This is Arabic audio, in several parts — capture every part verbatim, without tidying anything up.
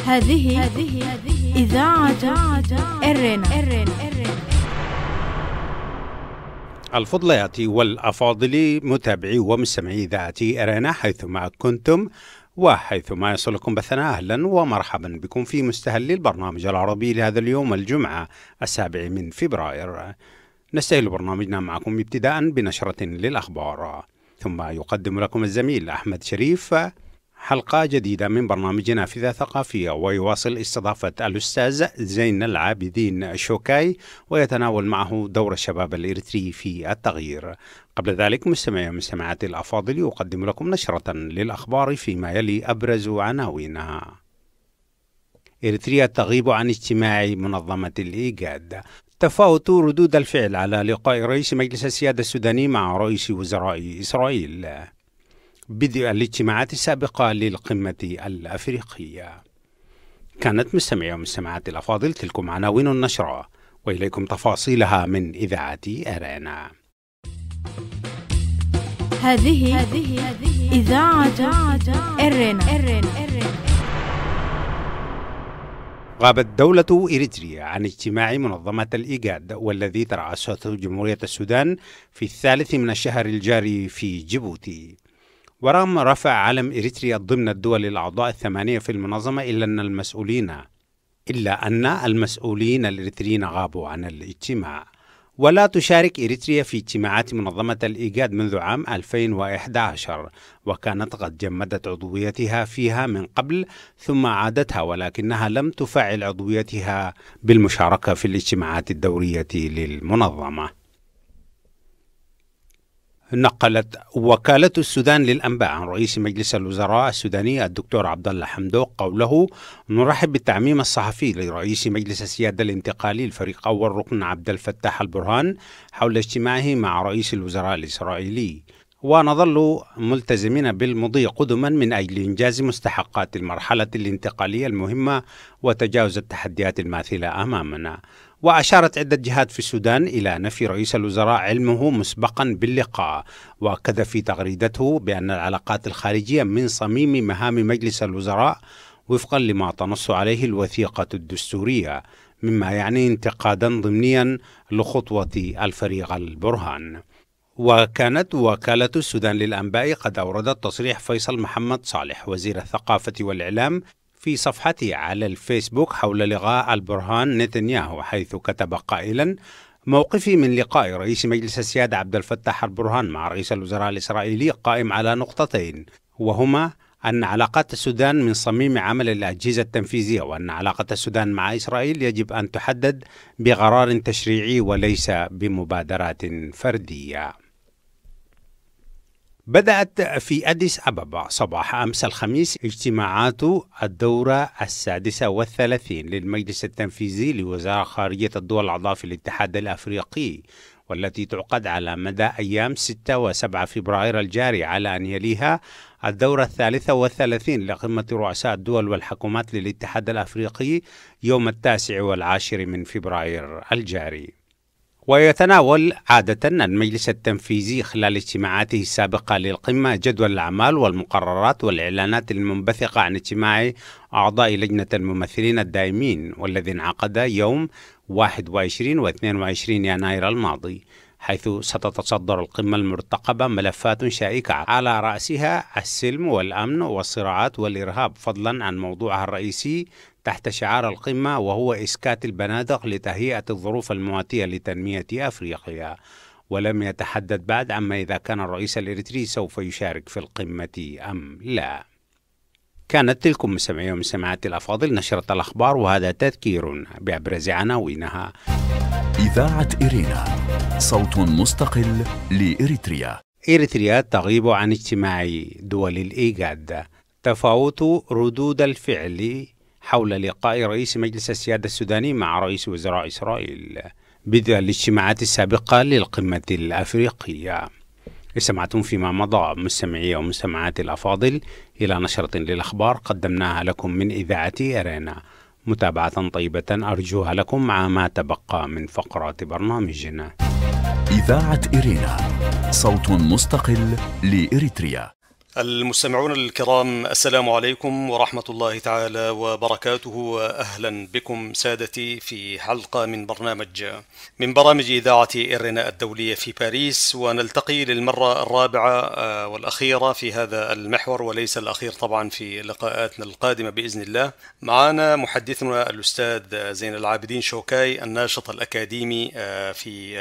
هذه إذاعة إرينا. الفضليات والأفاضل متابعي ومستمعي إذاعة إرينا حيثما كنتم وحيثما يصلكم بثنا، أهلا ومرحبا بكم في مستهل البرنامج العربي لهذا اليوم الجمعة السابع من فبراير. نستهل برنامجنا معكم ابتداء بنشرة للأخبار، ثم يقدم لكم الزميل أحمد شريف حلقة جديدة من برنامج نافذة ثقافية، ويواصل استضافة الأستاذ زين العابدين شوكاي ويتناول معه دور الشباب الإريتري في التغيير. قبل ذلك مستمعي ومستمعات الأفاضل يقدم لكم نشرة للأخبار فيما يلي أبرز عناوينها. إريتريا تغيب عن اجتماع منظمة الإيجاد. تفاوت ردود الفعل على لقاء رئيس مجلس السيادة السوداني مع رئيس وزراء إسرائيل. بدء الاجتماعات السابقة للقمة الأفريقية. كانت مستمعي ومستمعات الأفاضل تلكم عناوين النشرة، وإليكم تفاصيلها من إذاعة أرينا. هذه إذاعة أرينا. غابت دولة إريتريا عن اجتماع منظمة الإيجاد والذي ترأسته جمهورية السودان في الثالث من الشهر الجاري في جيبوتي. ورغم رفع علم إريتريا ضمن الدول الأعضاء الثمانية في المنظمة إلا أن المسؤولين إلا أن المسؤولين الإريتريين غابوا عن الاجتماع. ولا تشارك إريتريا في اجتماعات منظمة الإيجاد منذ عام ألفين وإحدى عشر، وكانت قد جمدت عضويتها فيها من قبل ثم عادتها، ولكنها لم تفعل عضويتها بالمشاركة في الاجتماعات الدورية للمنظمة. نقلت وكالة السودان للأنباء عن رئيس مجلس الوزراء السوداني الدكتور عبد الله حمدوق قوله: نرحب بالتعميم الصحفي لرئيس مجلس السيادة الانتقالي الفريق أول ركن عبد الفتاح البرهان حول اجتماعه مع رئيس الوزراء الإسرائيلي، ونظل ملتزمين بالمضي قدما من أجل إنجاز مستحقات المرحلة الانتقالية المهمة وتجاوز التحديات الماثلة أمامنا. وأشارت عدة جهات في السودان إلى نفي رئيس الوزراء علمه مسبقا باللقاء، وأكد في تغريدته بأن العلاقات الخارجية من صميم مهام مجلس الوزراء وفقا لما تنص عليه الوثيقة الدستورية، مما يعني انتقادا ضمنيا لخطوة الفريق البرهان. وكانت وكالة السودان للأنباء قد أوردت تصريح فيصل محمد صالح وزير الثقافة والإعلام في صفحته على الفيسبوك حول لقاء البرهان نتنياهو، حيث كتب قائلا: موقفي من لقاء رئيس مجلس السيادة عبد الفتاح البرهان مع رئيس الوزراء الإسرائيلي قائم على نقطتين، وهما أن علاقات السودان من صميم عمل الأجهزة التنفيذية، وأن علاقة السودان مع إسرائيل يجب أن تحدد بقرار تشريعي وليس بمبادرات فردية. بدأت في أديس أبابا صباح أمس الخميس اجتماعات الدورة السادسة والثلاثين للمجلس التنفيذي لوزارة خارجية الدول الأعضاء في الاتحاد الأفريقي، والتي تعقد على مدى أيام ستة وسبعة فبراير الجاري، على أن يليها الدورة الثالثة والثلاثين لقمة رؤساء الدول والحكومات للاتحاد الأفريقي يوم التاسع والعاشر من فبراير الجاري. ويتناول عادة المجلس التنفيذي خلال اجتماعاته السابقة للقمة جدول الأعمال والمقررات والإعلانات المنبثقة عن اجتماع أعضاء لجنة الممثلين الدائمين، والذي انعقد يوم واحد وعشرين و اثنين وعشرين يناير الماضي، حيث ستتصدر القمة المرتقبة ملفات شائكة على رأسها السلم والأمن والصراعات والإرهاب، فضلا عن موضوعها الرئيسي تحت شعار القمة وهو إسكات البنادق لتهيئة الظروف المواتية لتنمية أفريقيا. ولم يتحدد بعد عما إذا كان الرئيس الإريتري سوف يشارك في القمة أم لا. كانت تلكم مستمعي ومستمعات الأفاضل نشرة الأخبار، وهذا تذكير بأبرز عناوينها. إذاعة إرينا، صوت مستقل لإريتريا. إريتريا تغيب عن اجتماع دول الإيجاد. تفاوت ردود الفعل حول لقاء رئيس مجلس السيادة السوداني مع رئيس وزراء إسرائيل. بدء الاجتماعات السابقة للقمة الأفريقية. استمعتم فيما مضى مستمعي ومستمعات الأفاضل إلى نشرة للأخبار قدمناها لكم من إذاعة أرينا. متابعة طيبة أرجوها لكم مع ما تبقى من فقرات برنامجنا. إذاعة إرينا، صوت مستقل لإريتريا. المستمعون الكرام، السلام عليكم ورحمة الله تعالى وبركاته، وأهلا بكم سادتي في حلقة من برنامج من برامج إذاعة إرنا الدولية في باريس، ونلتقي للمرة الرابعة والأخيرة في هذا المحور، وليس الأخير طبعا في لقاءاتنا القادمة بإذن الله. معنا محدثنا الأستاذ زين العابدين شوكاي، الناشط الأكاديمي في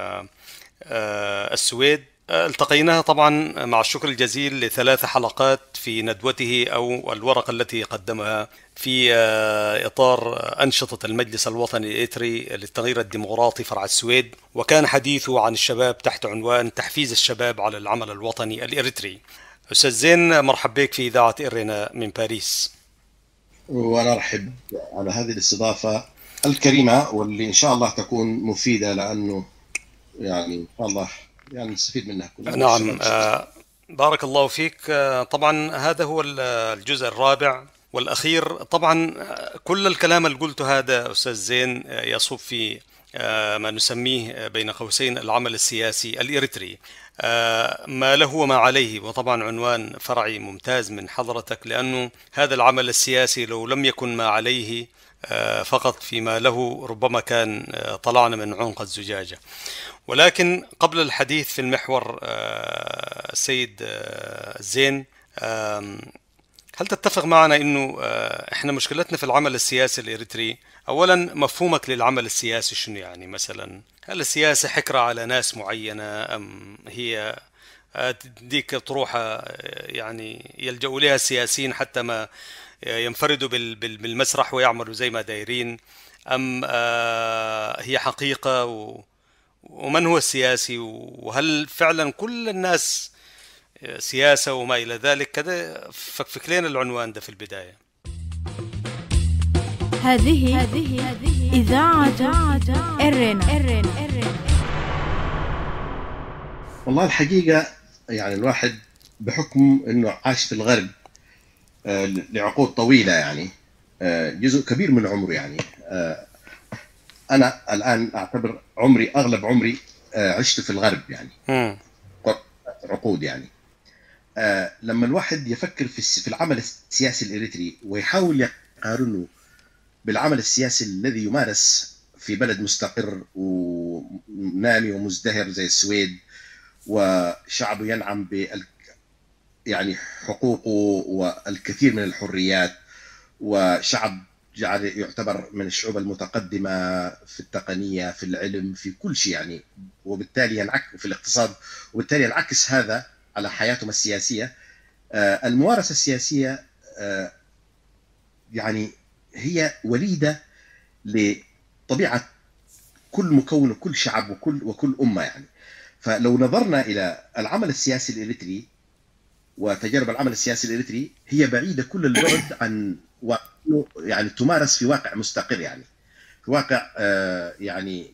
السويد. التقيناها طبعا مع الشكر الجزيل لثلاث حلقات في ندوته أو الورقة التي قدمها في إطار أنشطة المجلس الوطني الإريتري للتغيير الديمقراطي فرع السويد، وكان حديثه عن الشباب تحت عنوان تحفيز الشباب على العمل الوطني الإريتري. أستاذ زين، مرحبا بك في إذاعة إرنا من باريس. وأنا أرحب على هذه الاستضافة الكريمة، واللي إن شاء الله تكون مفيدة، لأنه يعني إن شاء الله يعني نستفيد منها كلنا. نعم، آه بارك الله فيك. آه طبعا هذا هو الجزء الرابع والأخير. طبعا كل الكلام اللي قلته هذا أستاذ زين يصب في آه ما نسميه بين قوسين العمل السياسي الإريتري، آه ما له وما عليه. وطبعا عنوان فرعي ممتاز من حضرتك، لأنه هذا العمل السياسي لو لم يكن ما عليه آه فقط فيما له، ربما كان آه طلعنا من عنق الزجاجة. ولكن قبل الحديث في المحور السيد زين، هل تتفق معنا أنه إحنا مشكلتنا في العمل السياسي الإريتري؟ أولا، مفهومك للعمل السياسي شنو يعني؟ مثلا هل السياسة حكرة على ناس معينة، أم هي ديك طروحة يعني يلجأوا لها السياسيين حتى ما ينفردوا بالمسرح ويعملوا زي ما دايرين، أم هي حقيقة؟ و ومن هو السياسي؟ وهل فعلا كل الناس سياسة وما إلى ذلك؟ كذا فكفك لنا العنوان ده في البداية. هذه إذاعة إرنا. والله الحقيقة يعني الواحد بحكم أنه عاش في الغرب لعقود طويلة، يعني جزء كبير من عمره، يعني أنا الآن أعتبر عمري أغلب عمري عشت في الغرب، يعني م. عقود. يعني لما الواحد يفكر في العمل السياسي الإريتري ويحاول يقارنه بالعمل السياسي الذي يمارس في بلد مستقر ونامي ومزدهر زي السويد، وشعبه ينعم بال يعني حقوقه والكثير من الحريات، وشعب جعل يعتبر من الشعوب المتقدمة في التقنية، في العلم، في كل شيء، يعني وبالتالي ينعكس في الاقتصاد، وبالتالي ينعكس هذا على حياتهم السياسية. آه الممارسة السياسية آه يعني هي وليدة لطبيعة كل مكون وكل شعب وكل وكل أمة. يعني فلو نظرنا إلى العمل السياسي الإريتري وتجارب العمل السياسي الإريتري، هي بعيدة كل البعد عن يعني تمارس في واقع مستقر، يعني في واقع آه يعني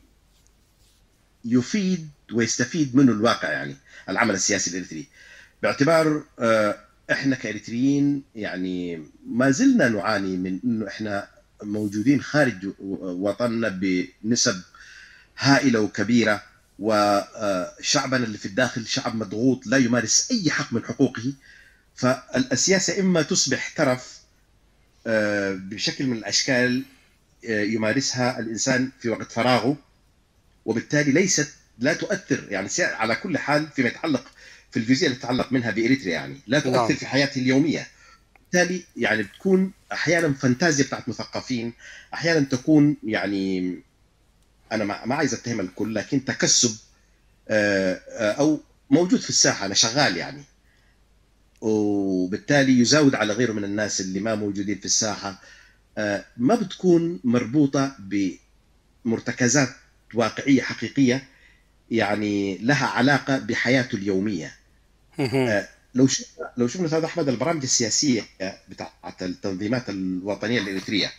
يفيد ويستفيد منه الواقع، يعني العمل السياسي الإريتري، باعتبار آه احنا كإريتريين يعني ما زلنا نعاني من انه احنا موجودين خارج وطننا بنسب هائلة وكبيرة، وشعبنا اللي في الداخل شعب مضغوط لا يمارس اي حق من حقوقه. فالسياسة اما تصبح ترف بشكل من الأشكال يمارسها الإنسان في وقت فراغه، وبالتالي ليست لا تؤثر يعني على كل حال فيما يتعلق في الجزئية اللي تتعلق منها بإريتريا، يعني لا تؤثر نعم. في حياته اليومية. بالتالي يعني بتكون أحيانا فانتازيا بتاعت مثقفين، أحيانا تكون يعني أنا ما عايز أتهم الكل، لكن تكسب أو موجود في الساحة، أنا شغال يعني، وبالتالي يزاود على غيره من الناس اللي ما موجودين في الساحة. ما بتكون مربوطة بمرتكزات واقعية حقيقية يعني لها علاقة بحياته اليومية. لو شفنا لو شفنا أستاذ أحمد البرامج السياسية بتاعت التنظيمات الوطنية الإريترية،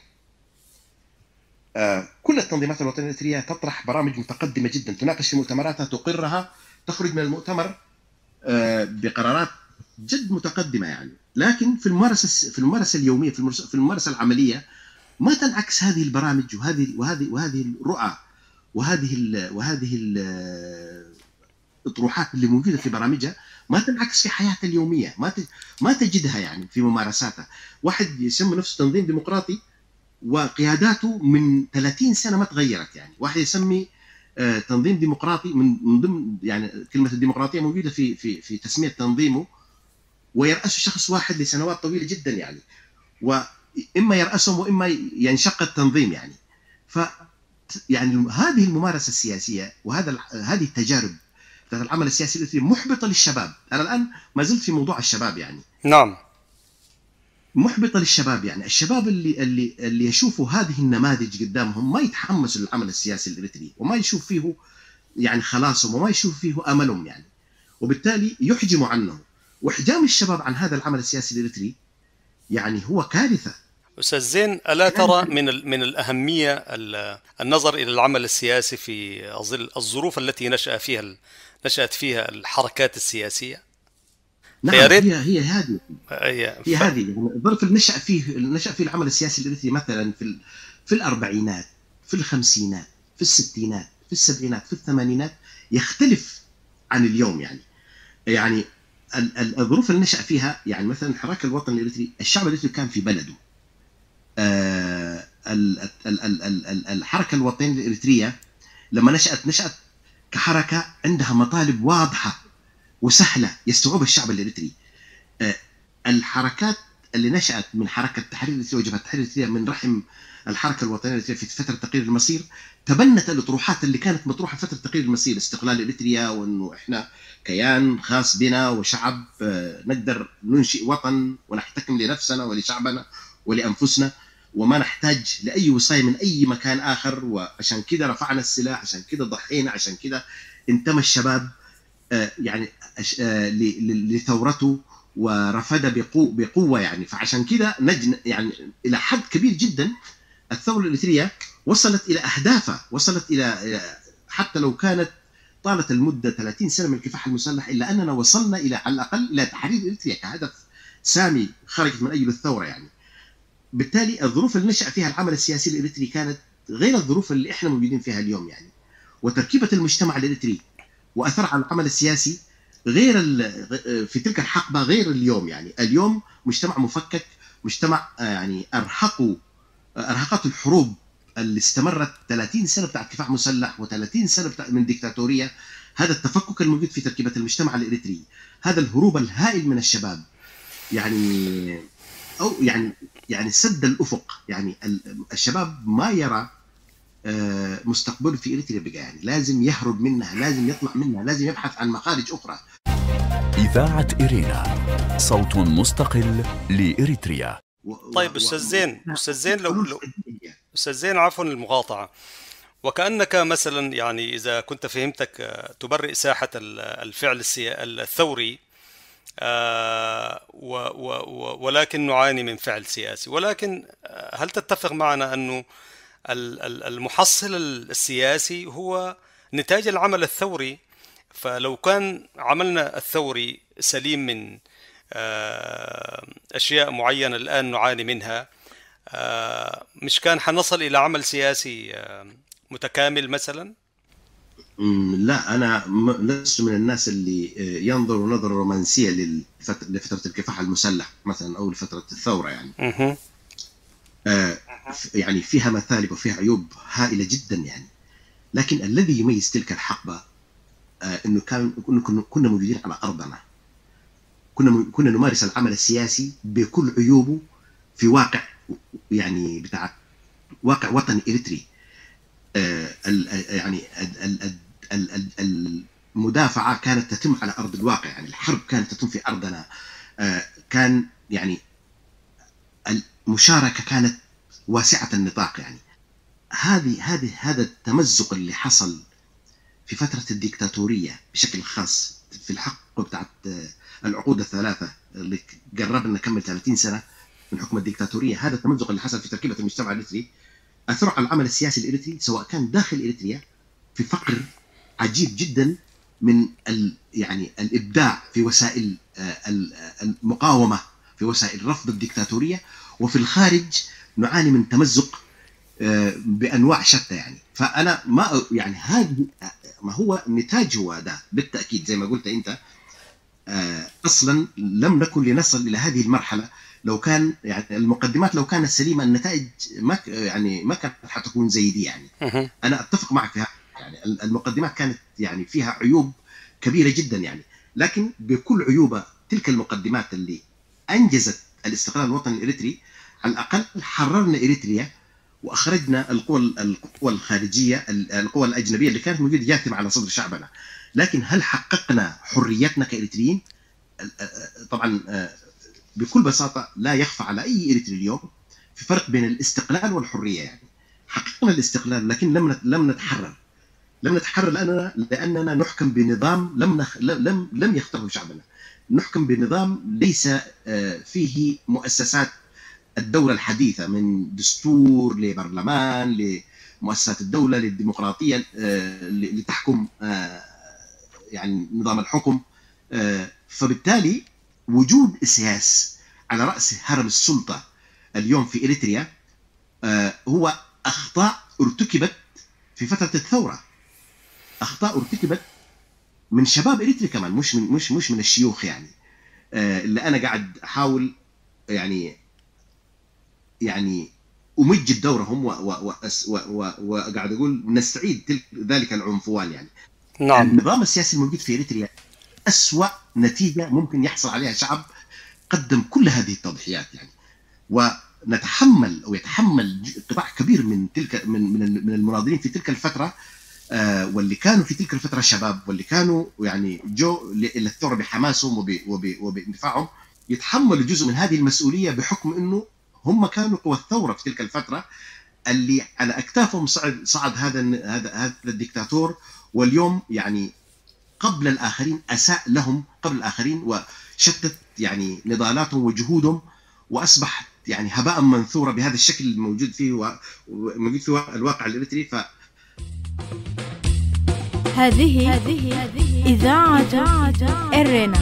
كل التنظيمات الوطنية الإريترية تطرح برامج متقدمة جدا، تناقش في مؤتمراتها، تقرها، تخرج من المؤتمر بقرارات جد متقدمة يعني، لكن في الممارسة في الممارسة اليومية في الممارسة العملية ما تنعكس هذه البرامج وهذه وهذه وهذه الرؤى وهذه ال وهذه ال الأطروحات اللي موجودة في برامجها ما تنعكس في حياتها اليومية، ما ما تجدها يعني في ممارساتها. واحد يسمي نفسه تنظيم ديمقراطي وقياداته من ثلاثين سنة ما تغيرت، يعني واحد يسمي تنظيم ديمقراطي من ضمن يعني كلمة الديمقراطية موجودة في في في تسمية تنظيمه، ويرأسه شخص واحد لسنوات طويلة جدا يعني، وإما يرأسهم وإما ينشق التنظيم يعني. ف يعني هذه الممارسة السياسية وهذا هذه التجارب بتاعت العمل السياسي الإريتري محبطة للشباب. أنا الآن ما زلت في موضوع الشباب يعني. نعم. محبطة للشباب يعني. الشباب اللي اللي اللي يشوفوا هذه النماذج قدامهم ما يتحمسوا للعمل السياسي الإريتري، وما يشوف فيه يعني خلاصهم، وما يشوف فيه أملهم يعني، وبالتالي يحجموا عنه. وإحجام الشباب عن هذا العمل السياسي الإريتري يعني هو كارثة. أستاذ زين، ألا ترى من من الأهمية النظر إلى العمل السياسي في ظل الظروف التي نشأ فيها نشأت فيها الحركات السياسية؟ نعم، هي هي هذه هي, هي هذه يعني الظرف اللي نشأ فيه نشأ فيه العمل السياسي الإريتري مثلا في في الأربعينات، في الخمسينات، في الستينات، في السبعينات، في الثمانينات يختلف عن اليوم يعني. يعني الظروف اللي نشأ فيها يعني مثلا الحراك الوطني الإريتري، الشعب الإريتري كان في بلده. آه الحركة الوطنية الإريترية لما نشأت نشأت كحركة عندها مطالب واضحة وسهلة يستوعبها الشعب الإريتري. آه الحركات اللي نشأت من حركة تحرير الإريترية وجبهة تحرير الإريترية من رحم الحركة الوطنية الإريترية في فترة تقرير المصير تبنت الأطروحات اللي كانت مطروحة فترة تقرير المصير، استقلال إريتريا، وإنه إحنا كيان خاص بنا وشعب آه نقدر ننشئ وطن ونحتكم لنفسنا ولشعبنا ولأنفسنا، وما نحتاج لأي وصاية من أي مكان آخر، وعشان كده رفعنا السلاح، عشان كده ضحينا، عشان كده انتمى الشباب آه يعني آه لثورته ورفض بقوة يعني. فعشان كده نجن يعني إلى حد كبير جدا الثورة الإريترية وصلت إلى أهدافها، وصلت إلى حتى لو كانت طالت المدة ثلاثين سنة من الكفاح المسلح، إلا أننا وصلنا إلى على الأقل إلى تحرير إريتريا كهدف سامي خرجت من أجل الثورة يعني. بالتالي الظروف اللي نشأ فيها العمل السياسي الإريتري كانت غير الظروف اللي احنا موجودين فيها اليوم يعني. وتركيبة المجتمع الإريتري وأثر على العمل السياسي غير في تلك الحقبة غير اليوم يعني. اليوم مجتمع مفكك، مجتمع يعني أرهقوا أرهقت الحروب اللي استمرت ثلاثين سنة بتاع كفاح مسلح و30 سنة بتاع من ديكتاتورية. هذا التفكك الموجود في تركيبة المجتمع الإريتري، هذا الهروب الهائل من الشباب يعني، أو يعني يعني سد الأفق يعني. الشباب ما يرى مستقبله في إريتريا بقى يعني، لازم يهرب منها، لازم يطلع منها، لازم يبحث عن مخارج أخرى. إذاعة إرينا، صوت مستقل لإريتريا. طيب أستاذ زين، أستاذ زين لو, لو أستاذ زين عفوا المقاطعة، وكأنك مثلا يعني إذا كنت فهمتك تبرئ ساحة الفعل الثوري آه و و ولكن نعاني من فعل سياسي. ولكن هل تتفق معنا أنه المحصل السياسي هو نتاج العمل الثوري؟ فلو كان عملنا الثوري سليم من آه أشياء معينة الآن نعاني منها، آه مش كان حنصل إلى عمل سياسي آه متكامل مثلا؟ لا، أنا لست من الناس اللي ينظروا نظرة رومانسية لفترة الكفاح المسلح مثلا أو لفترة الثورة يعني. آه يعني فيها مثالب وفيها عيوب هائلة جدا يعني. لكن الذي يميز تلك الحقبة آه إنه كان كنا موجودين على أرضنا، كنا كنا نمارس العمل السياسي بكل عيوبه في واقع يعني بتاع واقع وطني إريتري. آه يعني المدافعة كانت تتم على أرض الواقع يعني. الحرب كانت تتم في أرضنا. آه كان يعني المشاركة كانت واسعة النطاق يعني. هذه هذه هذا التمزق اللي حصل في فترة الديكتاتورية بشكل خاص في الحقبة بتاعت العقود الثلاثة اللي قربنا نكمل ثلاثين سنة من حكم الديكتاتورية، هذا التمزق اللي حصل في تركيبة المجتمع الإريتري أثر على العمل السياسي الإريتري، سواء كان داخل إريتريا في فقر عجيب جدا من ال يعني الإبداع في وسائل المقاومة، في وسائل رفض الديكتاتورية، وفي الخارج نعاني من تمزق بانواع شتى يعني. فانا ما يعني هذا ما هو النتاج هو ده بالتاكيد زي ما قلت انت. اصلا لم نكن لنصل الى هذه المرحله لو كان يعني المقدمات لو كانت سليمه النتائج ما يعني ما كانت حتكون زي دي يعني. انا اتفق معك في هذا يعني. المقدمات كانت يعني فيها عيوب كبيره جدا يعني، لكن بكل عيوب تلك المقدمات اللي انجزت الاستقلال الوطني الاريتري على الاقل حررنا اريتريا واخرجنا القوى القوى الخارجيه القوى الاجنبيه اللي كانت موجوده جاثمه على صدر شعبنا. لكن هل حققنا حريتنا كاريتريين؟ طبعا بكل بساطه لا يخفى على اي اريتري اليوم في فرق بين الاستقلال والحريه يعني. حققنا الاستقلال لكن لم لم نتحرر. لم نتحرر لاننا لاننا نحكم بنظام لم نخ... لم لم يختاره شعبنا. نحكم بنظام ليس فيه مؤسسات الدولة الحديثة من دستور لبرلمان لمؤسسات الدولة للديمقراطية لتحكم يعني نظام الحكم. فبالتالي وجود سياسي على رأس هرم السلطة اليوم في إريتريا هو أخطاء ارتكبت في فترة الثورة. أخطاء ارتكبت من شباب إريتريا كمان، مش من مش مش من الشيوخ يعني. اللي أنا قاعد أحاول يعني يعني أمجد دورهم وقاعد أقول نستعيد تلك ذلك العنفوان يعني. نعم. النظام السياسي الموجود في إريتريا أسوأ نتيجة ممكن يحصل عليها شعب قدم كل هذه التضحيات يعني. ونتحمل أو يتحمل قطاع كبير من تلك من من من المناضلين في تلك الفترة، آه واللي كانوا في تلك الفترة شباب واللي كانوا يعني جو للثورة بحماسهم وباندفاعهم، يتحملوا جزء من هذه المسؤولية بحكم إنه هم كانوا قوى الثورة في تلك الفترة اللي على أكتافهم صعد صعد هذا هذا هذا الدكتاتور. واليوم يعني قبل الآخرين أساء لهم قبل الآخرين وشتت يعني نضالاتهم وجهودهم، وأصبحت يعني هباء منثورة بهذا الشكل الموجود فيه وموجود في الواقع الإريتري. ف هذه هذه إذاعة إرينا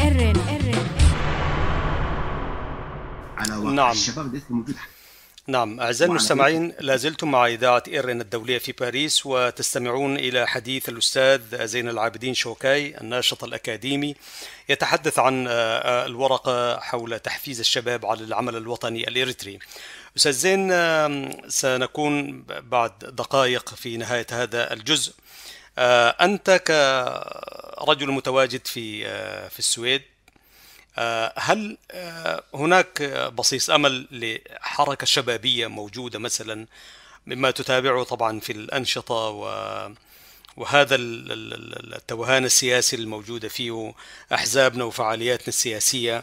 على واقع نعم. الشباب اللي موجود. نعم أعزائي المستمعين، لازلتم مع إذاعة إيرنا الدولية في باريس وتستمعون إلى حديث الأستاذ زين العابدين شوكاي الناشط الأكاديمي يتحدث عن الورقة حول تحفيز الشباب على العمل الوطني الإريتري. أستاذ زين، سنكون بعد دقائق في نهاية هذا الجزء. أنت كرجل متواجد في في السويد، هل هناك بصيص أمل لحركة شبابية موجودة مثلا مما تتابعه طبعا في الأنشطة وهذا التوهان السياسي الموجودة فيه أحزابنا وفعالياتنا السياسية؟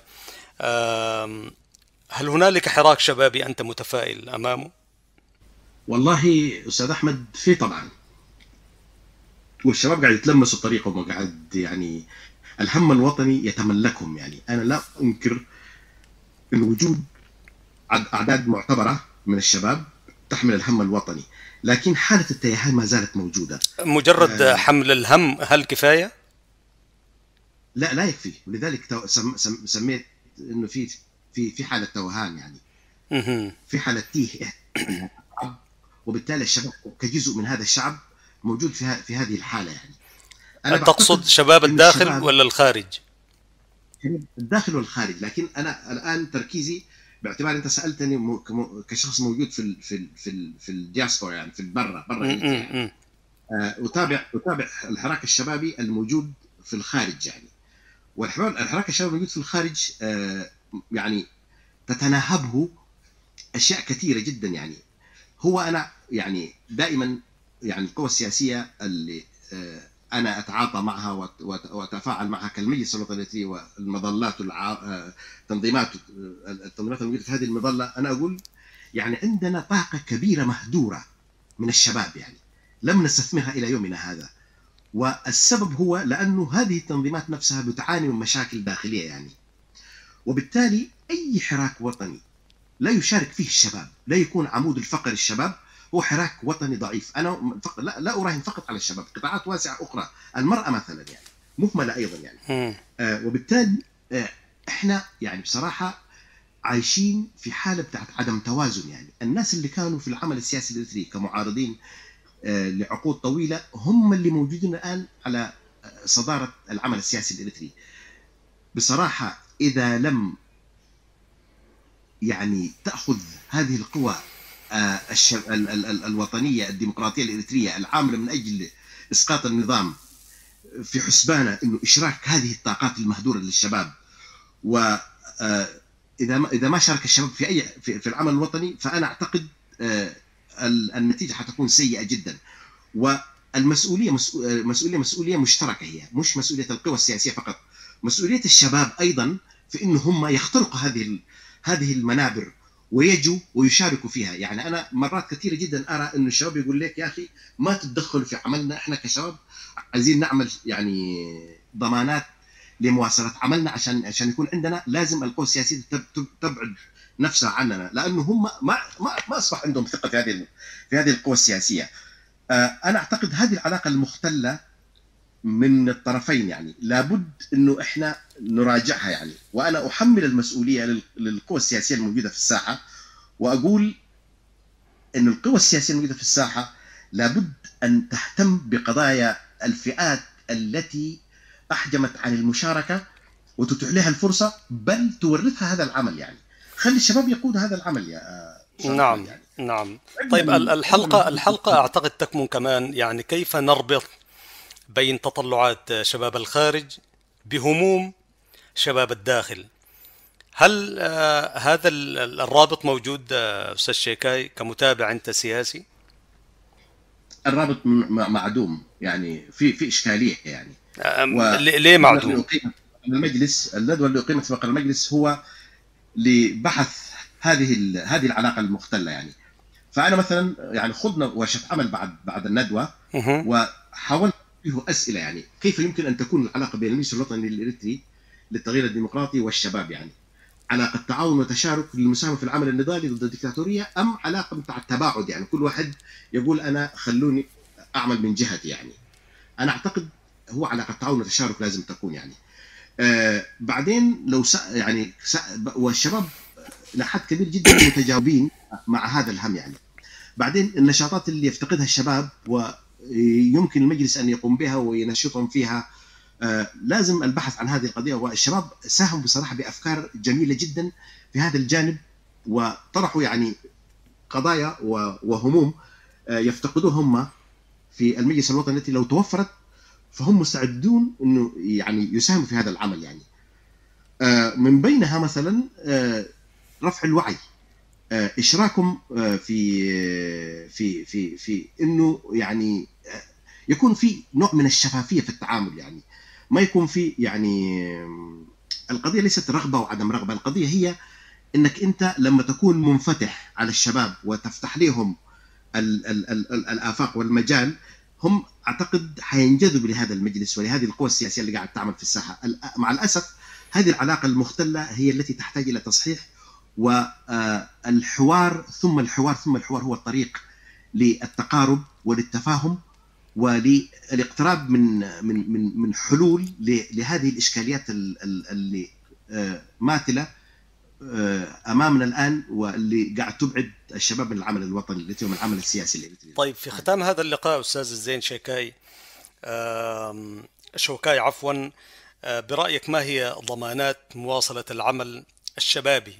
هل هنالك حراك شبابي أنت متفائل أمامه؟ والله أستاذ أحمد في طبعا، والشباب قاعد يتلمسوا طريقهم وقاعد يعني الهم الوطني يتملكهم يعني. أنا لا أنكر أن وجود أعداد معتبرة من الشباب تحمل الهم الوطني، لكن حالة التيهان ما زالت موجودة. مجرد آه حمل الهم هل كفاية؟ لا لا يكفي، ولذلك سم سم سميت أنه في في في حالة توهان يعني. في حالة تيه، وبالتالي الشباب كجزء من هذا الشعب موجود في في هذه الحالة يعني. أنا تقصد شباب الداخل ولا الخارج؟ الداخل والخارج، لكن أنا الآن تركيزي باعتبار أنت سألتني كشخص موجود في ال في ال في ال في الدياسبورا يعني في برا برا يعني. أتابع أتابع الحراك الشبابي الموجود في الخارج يعني. والحراك الشبابي الموجود في الخارج يعني تتناهبه أشياء كثيرة جدا يعني. هو أنا يعني دائما يعني القوى السياسية اللي أنا أتعاطى معها وأتفاعل معها كالمجلس الوطني والمظلات والتنظيمات التنظيمات الموجودة في هذه المظلة، أنا أقول يعني عندنا طاقة كبيرة مهدورة من الشباب يعني لم نستثمرها إلى يومنا هذا. والسبب هو لأنه هذه التنظيمات نفسها بتعاني من مشاكل داخلية يعني. وبالتالي أي حراك وطني لا يشارك فيه الشباب، لا يكون عمود الفقر الشباب، هو حراك وطني ضعيف. أنا فقط لا, لا أراهن فقط على الشباب، قطاعات واسعة أخرى، المرأة مثلا يعني مهملة أيضا يعني. آه وبالتالي آه إحنا يعني بصراحة عايشين في حالة بتاعت عدم توازن. يعني الناس اللي كانوا في العمل السياسي الإريتري كمعارضين لعقود طويلة هم اللي موجودين الآن على صدارة العمل السياسي الإريتري. بصراحة إذا لم يعني تأخذ هذه القوى الوطنية الديمقراطية الإريترية العاملة من أجل إسقاط النظام في حسبانه إنه إشراك هذه الطاقات المهدورة للشباب، و إذا ما إذا ما شارك الشباب في أي في, في العمل الوطني، فأنا أعتقد النتيجة حتكون سيئة جدا. والمسؤولية مسؤولية مسؤولية مشتركة، هي مش مسؤولية القوى السياسية فقط، مسؤولية الشباب أيضا في إنه هم يخترقوا هذه هذه المنابر ويجوا ويشاركوا فيها. يعني أنا مرات كثيرة جدا أرى إنه الشباب يقول لك يا أخي ما تتدخلوا في عملنا، إحنا كشباب عايزين نعمل يعني ضمانات لمواصلة عملنا، عشان عشان يكون عندنا لازم القوى السياسية تبعد نفسها عننا، لأنه هم ما ما ما أصبح عندهم ثقة في هذه في هذه القوى السياسية. أنا أعتقد هذه العلاقة المختلة من الطرفين يعني لابد إنه إحنا نراجعها يعني. وأنا أحمل المسؤولية للقوى السياسية الموجودة في الساحة، وأقول إنه القوى السياسية الموجودة في الساحة لابد أن تهتم بقضايا الفئات التي أحجمت عن المشاركة وتتيح لها الفرصة، بل تورثها هذا العمل. يعني خلي الشباب يقود هذا العمل يا نعم يعني. نعم. طيب الحلقة الحلقة أعتقد تكمن كمان يعني كيف نربط بين تطلعات شباب الخارج بهموم شباب الداخل. هل آه هذا الرابط موجود آه أستاذ شيكاي كمتابع أنت سياسي؟ الرابط معدوم، يعني في في إشكالية يعني. ليه معدوم؟ المجلس الندوة اللي أقيمت في مقر المجلس هو لبحث هذه هذه العلاقة المختلة يعني. فأنا مثلا يعني خضنا ورشة عمل بعد بعد الندوة، وحاولت فيه أسئلة يعني كيف يمكن أن تكون العلاقة بين المجلس الوطني الإريتري للتغيير الديمقراطي والشباب، يعني علاقة تعاون وتشارك للمساهمة في العمل النضالي ضد الدكتاتورية، أم علاقة بتاع التباعد يعني كل واحد يقول أنا خلوني أعمل من جهتي. يعني أنا أعتقد هو علاقة تعاون وتشارك لازم تكون يعني. آه بعدين لو سأ يعني سأ والشباب لحد كبير جدا متجاوبين مع هذا الهم يعني. بعدين النشاطات اللي يفتقدها الشباب ويمكن المجلس أن يقوم بها وينشطهم فيها، آه لازم البحث عن هذه القضية. والشباب ساهموا بصراحة بأفكار جميلة جدا في هذا الجانب، وطرحوا يعني قضايا وهموم آه يفتقدوها هم في المجلس الوطني التي لو توفرت فهم مستعدون انه يعني يساهموا في هذا العمل يعني. آه من بينها مثلا آه رفع الوعي، آه اشراكهم آه في في في في انه يعني آه يكون في نوع من الشفافية في التعامل، يعني ما يكون في يعني القضية ليست رغبة وعدم رغبة، القضية هي انك انت لما تكون منفتح على الشباب وتفتح لهم ال ال ال الآفاق والمجال، هم أعتقد حينجذبوا لهذا المجلس ولهذه القوى السياسية اللي قاعد تعمل في الساحة. مع الأسف هذه العلاقة المختلة هي التي تحتاج إلى تصحيح، والحوار ثم الحوار ثم الحوار هو الطريق للتقارب وللتفاهم وللاقتراب من من من من حلول لهذه الإشكاليات اللي ماثلة امامنا الان، واللي قاعد تبعد الشباب من العمل الوطني التي هو من العمل السياسي الإريتري. طيب في ختام هذا اللقاء استاذ الزين شيكاي شوكاي عفوا برايك ما هي ضمانات مواصله العمل الشبابي؟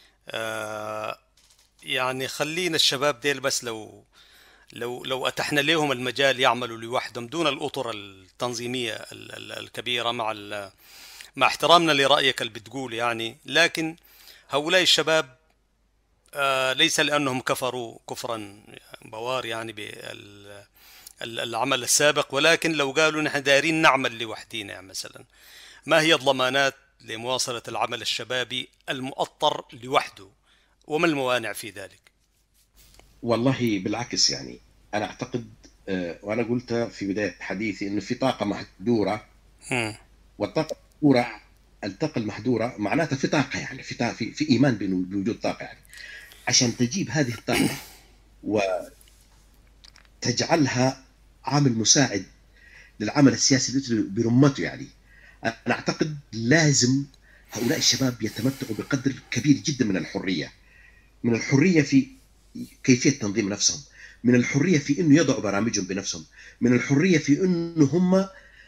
يعني خلينا الشباب ديل بس لو لو لو اتحنا لهم المجال يعملوا لوحدهم دون الاطر التنظيميه الكبيره، مع مع احترامنا لرايك اللي بتقول يعني، لكن هؤلاء الشباب آه ليس لأنهم كفروا كفرا بوار يعني بالعمل السابق، ولكن لو قالوا نحن دايرين نعمل لوحدينا يعني مثلا، ما هي الضمانات لمواصلة العمل الشبابي المؤطر لوحده، وما الموانع في ذلك؟ والله بالعكس يعني أنا أعتقد آه وأنا قلت في بداية حديثي إنه في طاقة محدورة، والطاقة المحدورة الطاقة المحدورة معناتها في طاقة يعني في في, في إيمان بوجود طاقة يعني. عشان تجيب هذه الطاقة وتجعلها عامل مساعد للعمل السياسي برمته يعني، أنا أعتقد لازم هؤلاء الشباب يتمتعوا بقدر كبير جدا من الحرية، من الحرية في كيفية تنظيم نفسهم، من الحرية في إنه يضعوا برامجهم بنفسهم، من الحرية في إنه هم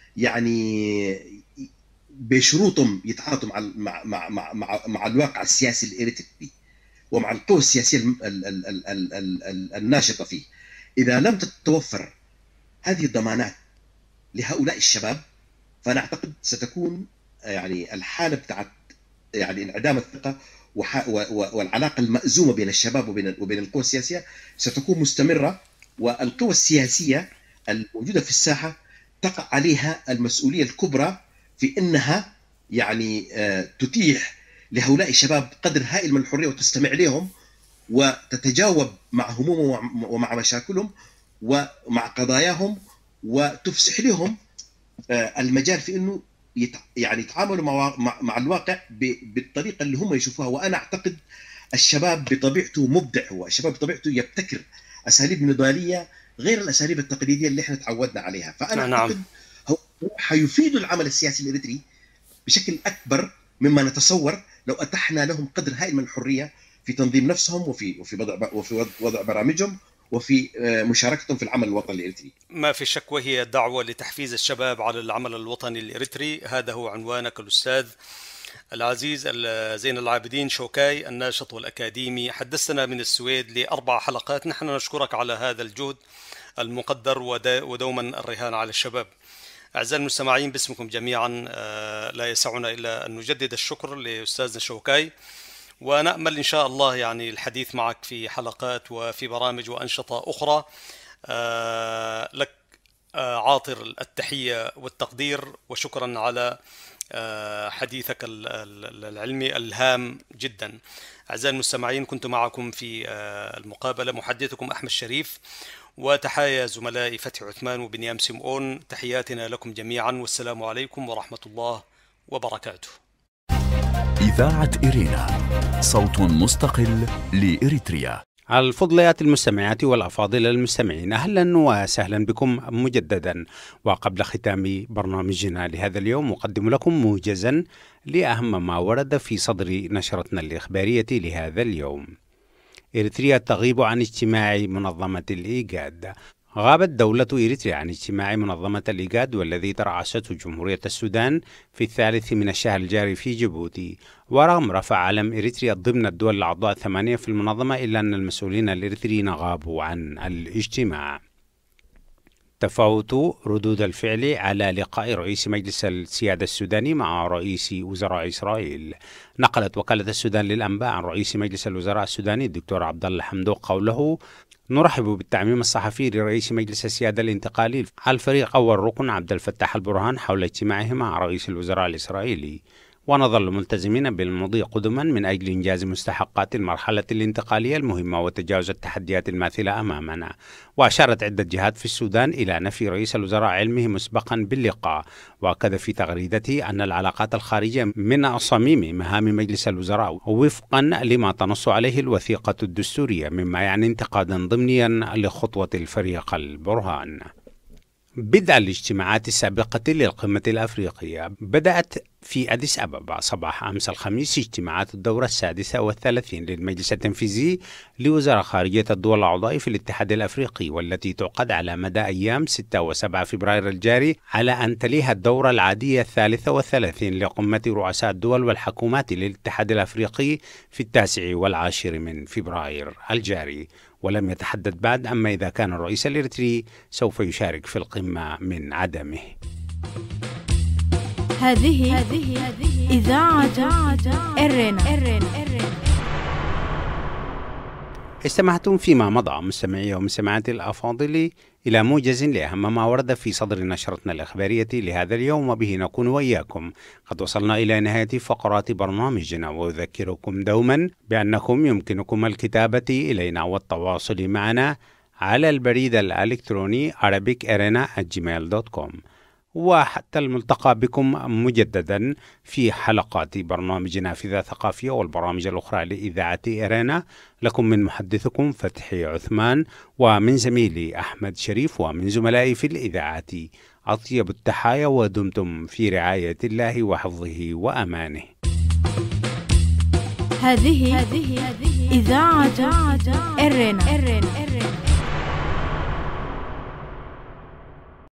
يعني بشروطهم يتعاطوا مع مع مع مع, مع, مع الواقع السياسي الإريتري ومع القوى السياسية ال ال ال ال ال ال ال الناشطة فيه. إذا لم تتوفر هذه الضمانات لهؤلاء الشباب فأنا أعتقد ستكون يعني الحالة بتاعت يعني انعدام الثقة والعلاقة المأزومة بين الشباب وبين وبين القوى السياسية ستكون مستمرة، والقوى السياسية الموجودة في الساحة تقع عليها المسؤولية الكبرى في أنها يعني تتيح لهؤلاء الشباب قدر هائل من الحرية وتستمع لهم وتتجاوب مع همومهم ومع مشاكلهم ومع قضاياهم، وتفسح لهم المجال في أنه يعني يتعاملوا مع, مع, مع الواقع بالطريقة اللي هم يشوفوها. وأنا أعتقد الشباب بطبيعته مبدع، هو الشباب بطبيعته يبتكر أساليب نضالية غير الأساليب التقليدية اللي احنا تعودنا عليها. فأنا نعم. أعتقد هو حيفيدوا العمل السياسي الإريتري بشكل أكبر مما نتصور لو أتحنا لهم قدر هائل من الحرية في تنظيم نفسهم وفي وفي وضع وفي وضع برامجهم وفي مشاركتهم في العمل الوطني الإريتري. ما في شك، وهي دعوة لتحفيز الشباب على العمل الوطني الإريتري. هذا هو عنوانك الأستاذ العزيز زين العابدين شوكاي، الناشط والأكاديمي. حدثنا من السويد لأربع حلقات. نحن نشكرك على هذا الجهد المقدر ودوما الرهان على الشباب. أعزائي المستمعين، باسمكم جميعا لا يسعنا إلا أن نجدد الشكر لأستاذنا شوكاي، ونأمل إن شاء الله يعني الحديث معك في حلقات وفي برامج وأنشطة أخرى. لك عاطر التحية والتقدير، وشكرا على حديثك العلمي الهام جدا. أعزائي المستمعين، كنت معكم في المقابلة محدثكم أحمد شريف، وتحايا زملائي فتحي عثمان وبنيام سمعون. تحياتنا لكم جميعا، والسلام عليكم ورحمة الله وبركاته. إذاعة إرينا، صوت مستقل لإريتريا. الفضليات المستمعات والأفاضل المستمعين، أهلا وسهلا بكم مجددا. وقبل ختام برنامجنا لهذا اليوم أقدم لكم موجزا لأهم ما ورد في صدر نشرتنا الإخبارية لهذا اليوم. إريتريا تغيب عن اجتماع منظمة الإيجاد. غابت دولة إريتريا عن اجتماع منظمة الإيجاد والذي ترأسته جمهورية السودان في الثالث من الشهر الجاري في جيبوتي. ورغم رفع علم إريتريا ضمن الدول الأعضاء الثمانية في المنظمة، إلا أن المسؤولين الإريتريين غابوا عن الاجتماع. تفاوت ردود الفعل على لقاء رئيس مجلس السيادة السوداني مع رئيس وزراء إسرائيل. نقلت وكالة السودان للأنباء عن رئيس مجلس الوزراء السوداني الدكتور عبد الله حمدوق قوله: نرحب بالتعميم الصحفي لرئيس مجلس السيادة الانتقالي الفريق أول ركن عبد الفتاح البرهان حول اجتماعه مع رئيس الوزراء الإسرائيلي، ونظل ملتزمين بالمضي قدما من أجل إنجاز مستحقات المرحلة الانتقالية المهمة وتجاوز التحديات الماثلة أمامنا. وأشارت عدة جهات في السودان إلى نفي رئيس الوزراء علمه مسبقا باللقاء، وأكد في تغريدته أن العلاقات الخارجية من صميم مهام مجلس الوزراء وفقا لما تنص عليه الوثيقة الدستورية، مما يعني انتقادا ضمنيا لخطوة الفريق البرهان. بدء الاجتماعات السابقة للقمة الأفريقية. بدأت في أديس أبابا صباح أمس الخميس اجتماعات الدورة السادسة والثلاثين للمجلس التنفيذي لوزراء خارجية الدول الأعضاء في الاتحاد الأفريقي، والتي تعقد على مدى أيام ستة وسبعة فبراير الجاري، على أن تليها الدورة العادية الثالثة والثلاثين لقمة رؤساء الدول والحكومات للاتحاد الأفريقي في التاسع والعاشر من فبراير الجاري. ولم يتحدد بعد أما إذا كان الرئيس الإريتري سوف يشارك في القمة من عدمه. هذه إذاعة إرينا. استمعتم فيما مضى مستمعي ومستمعاتي الأفاضل إلى موجز لأهم ما ورد في صدر نشرتنا الإخبارية لهذا اليوم، وبه نكون وإياكم قد وصلنا إلى نهاية فقرات برنامجنا. وأذكركم دوما بأنكم يمكنكم الكتابة إلينا والتواصل معنا على البريد الإلكتروني arabic erena at gmail dot com. وحتى الملتقى بكم مجددا في حلقات برنامج نافذة ثقافية والبرامج الأخرى لإذاعة إرينا. لكم من محدثكم فتحي عثمان، ومن زميلي أحمد شريف، ومن زملائي في الإذاعة أطيب التحايا، ودمتم في رعاية الله وحفظه وأمانه. هذه إذاعة إرنا.